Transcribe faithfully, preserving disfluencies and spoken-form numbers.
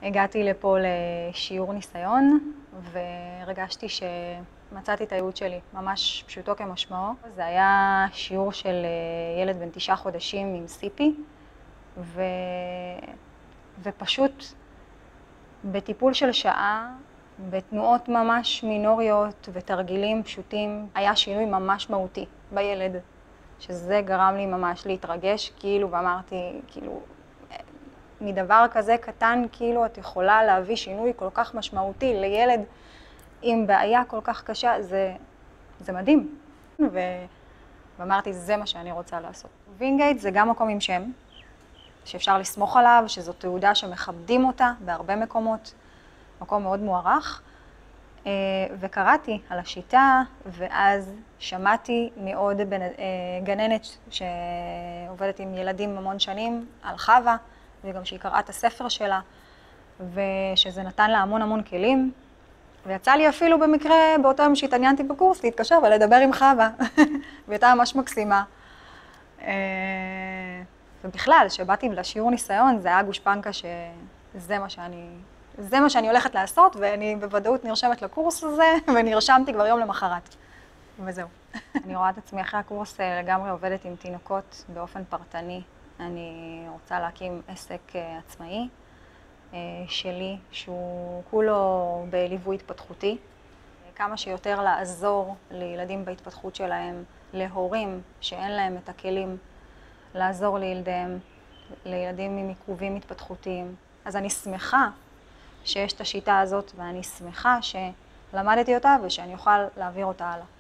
הגעתי לפה לשיעור ניסיון והרגשתי שמצאתי את הייעוד שלי, ממש פשוטו כמשמעו. זה היה שיעור של ילד בן תשעה חודשים עם סי פי, ו... ופשוט בטיפול של שעה, בתנועות ממש מינוריות ותרגילים פשוטים, היה שינוי ממש מהותי בילד, שזה גרם לי ממש להתרגש, כאילו, ואמרתי, כאילו, מדבר כזה קטן, כאילו, את יכולה להביא שינוי כל כך משמעותי לילד עם בעיה כל כך קשה, זה, זה מדהים. ו... ואמרתי, זה מה שאני רוצה לעשות. וינגייט זה גם מקום עם שם, שאפשר לסמוך עליו, שזו תעודה שמכבדים אותה בהרבה מקומות, מקום מאוד מוערך. וקראתי על השיטה, ואז שמעתי מעוד גננת שעובדת עם ילדים המון שנים, על חווה, וגם שהיא קראה את הספר שלה, ושזה נתן לה המון המון כלים. ויצא לי אפילו במקרה, באותו יום שהתעניינתי בקורס, להתקשר ולדבר עם חווה, והייתה ממש מקסימה. ובכלל, שבאתי לשיעור ניסיון, זה היה גושפנקה שזה מה שאני, זה מה שאני הולכת לעשות, ואני בוודאות נרשמת לקורס הזה, ונרשמתי כבר יום למחרת. וזהו. אני רואה את עצמי אחרי הקורס לגמרי עובדת עם תינוקות באופן פרטני. אני רוצה להקים עסק עצמאי שלי, שהוא כולו בליווי התפתחותי. כמה שיותר לעזור לילדים בהתפתחות שלהם, להורים שאין להם את הכלים, לעזור לילדיהם, לילדים עם עיכובים התפתחותיים. אז אני שמחה שיש את השיטה הזאת, ואני שמחה שלמדתי אותה ושאני אוכל להעביר אותה הלאה.